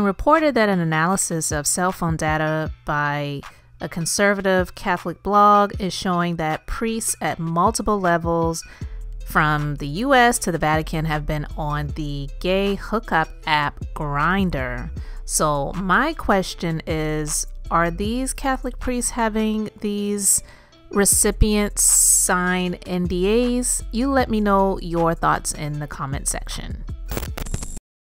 been reported that an analysis of cell phone data by a conservative Catholic blog is showing that priests at multiple levels from the US to the Vatican have been on the gay hookup app Grindr. So my question is, are these Catholic priests having these recipients sign NDAs? You let me know your thoughts in the comment section.